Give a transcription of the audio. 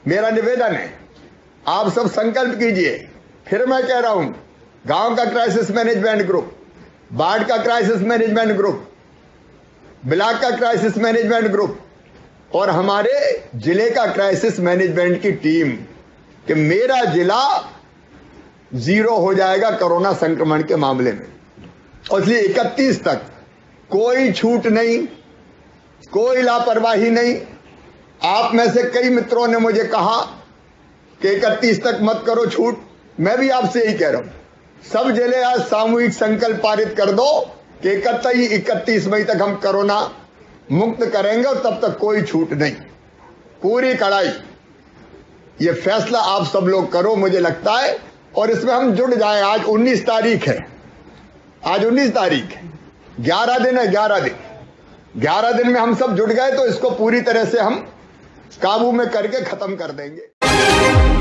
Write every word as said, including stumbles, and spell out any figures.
मेरा निवेदन है, आप सब संकल्प कीजिए। फिर मैं कह रहा हूं, गांव का क्राइसिस मैनेजमेंट ग्रुप, बाढ़ का क्राइसिस मैनेजमेंट ग्रुप, ब्लॉक का क्राइसिस मैनेजमेंट ग्रुप और हमारे जिले का क्राइसिस मैनेजमेंट की टीम, कि मेरा जिला जीरो हो जाएगा कोरोना संक्रमण के मामले में। और इसलिए इकतीस तक कोई छूट नहीं, कोई लापरवाही नहीं। आप में से कई मित्रों ने मुझे कहा कि इकतीस तक मत करो छूट। मैं भी आपसे यही कह रहा हूं, सब जिले आज सामूहिक संकल्प पारित कर दो कि इकतीस इकतीस मई तक हम कोरोना मुक्त करेंगे और तब तक कोई छूट नहीं, पूरी कड़ाई। ये फैसला आप सब लोग करो, मुझे लगता है, और इसमें हम जुड़ जाए। आज उन्नीस तारीख है, आज उन्नीस तारीख है, ग्यारह दिन है, ग्यारह दिन ग्यारह दिन में हम सब जुट गए तो इसको पूरी तरह से हम काबू में करके खत्म कर देंगे।